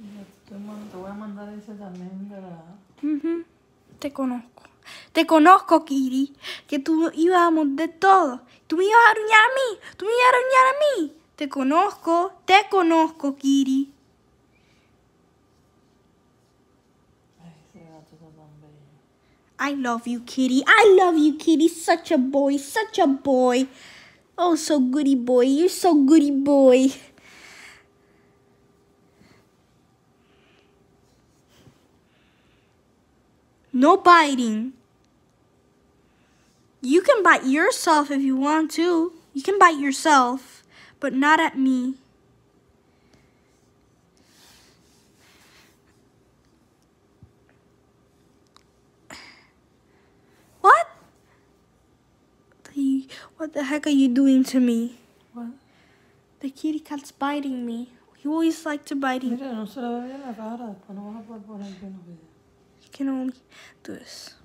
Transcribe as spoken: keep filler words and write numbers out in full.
Te voy a mandar ese también de la... Uh-huh. Te conozco. Te conozco, Kitty. Que tú ibas a morder todo. Tú me ibas a aruñar a mí. Tú me ibas a aruñar a mí. Te conozco. Te conozco, Kitty. Ay, ese gato está tan bello. I love you, Kitty. I love you, Kitty. Such a boy. Such a boy. Oh, so goody boy. You're so goody boy. No biting. You can bite yourself if you want to. You can bite yourself, but not at me. What? The, what the heck are you doing to me? What? The kitty cat's biting me. He always liked to bite me. Mira, no se le ve bien la cara. Después no van a poder poner bien los videos. You can only do this.